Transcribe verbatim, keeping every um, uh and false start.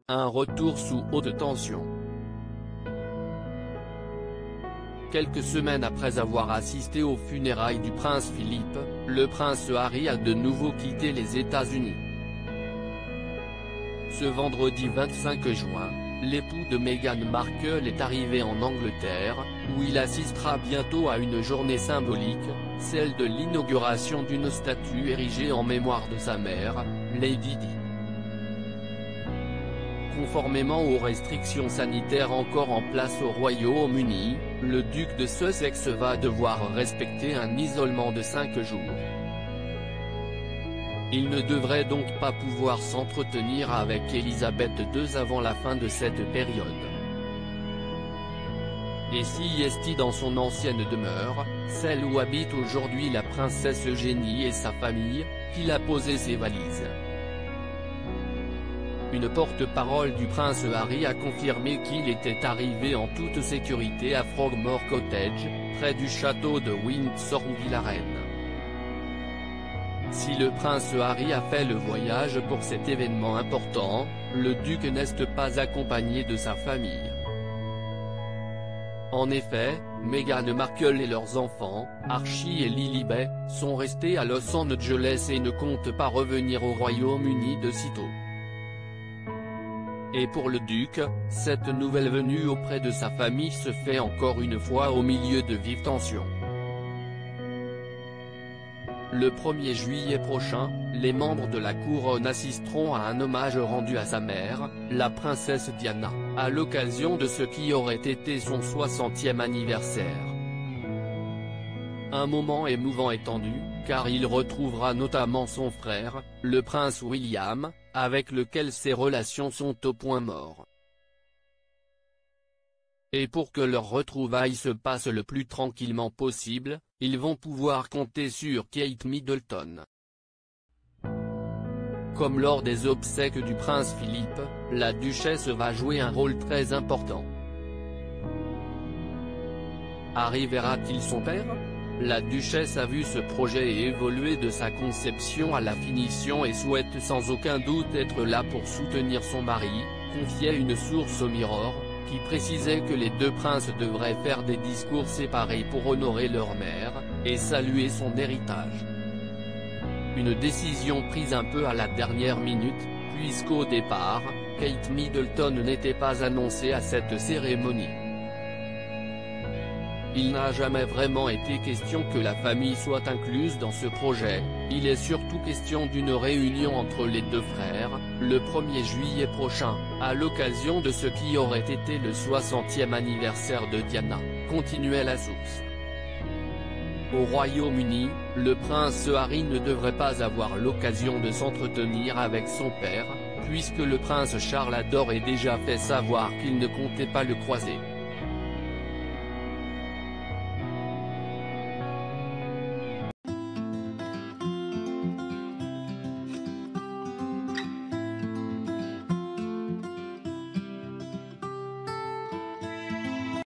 un retour sous haute tension. Quelques semaines après avoir assisté aux funérailles du prince Philippe, le prince Harry a de nouveau quitté les États-Unis. Ce vendredi vingt-cinq juin, l'époux de Meghan Markle est arrivé en Angleterre, où il assistera bientôt à une journée symbolique, celle de l'inauguration d'une statue érigée en mémoire de sa mère, Lady Di. Conformément aux restrictions sanitaires encore en place au Royaume-Uni, le duc de Sussex va devoir respecter un isolement de cinq jours. Il ne devrait donc pas pouvoir s'entretenir avec Elisabeth deux avant la fin de cette période. Et si est dans son ancienne demeure, celle où habite aujourd'hui la princesse Eugénie et sa famille, qu'il a posé ses valises. Une porte-parole du prince Harry a confirmé qu'il était arrivé en toute sécurité à Frogmore Cottage, près du château de Windsor où vit la reine. Si le prince Harry a fait le voyage pour cet événement important, le duc n'est pas accompagné de sa famille. En effet, Meghan Markle et leurs enfants, Archie et Lilibet, sont restés à Los Angeles et ne comptent pas revenir au Royaume-Uni de sitôt. Et pour le duc, cette nouvelle venue auprès de sa famille se fait encore une fois au milieu de vives tensions. Le premier juillet prochain, les membres de la couronne assisteront à un hommage rendu à sa mère, la princesse Diana, à l'occasion de ce qui aurait été son soixantième anniversaire. Un moment émouvant et tendu, car il retrouvera notamment son frère, le prince William, avec lequel ses relations sont au point mort. Et pour que leur retrouvaille se passe le plus tranquillement possible, ils vont pouvoir compter sur Kate Middleton. Comme lors des obsèques du prince Philippe, la duchesse va jouer un rôle très important. Harry verra-t-il son père ? La duchesse a vu ce projet évoluer de sa conception à la finition et souhaite sans aucun doute être là pour soutenir son mari, confiait une source au Mirror, qui précisait que les deux princes devraient faire des discours séparés pour honorer leur mère, et saluer son héritage. Une décision prise un peu à la dernière minute, puisqu'au départ, Kate Middleton n'était pas annoncée à cette cérémonie. Il n'a jamais vraiment été question que la famille soit incluse dans ce projet, il est surtout question d'une réunion entre les deux frères, le premier juillet prochain, à l'occasion de ce qui aurait été le soixantième anniversaire de Diana, continuait la source. Au Royaume-Uni, le prince Harry ne devrait pas avoir l'occasion de s'entretenir avec son père, puisque le prince Charles a d'ores et déjà fait savoir qu'il ne comptait pas le croiser.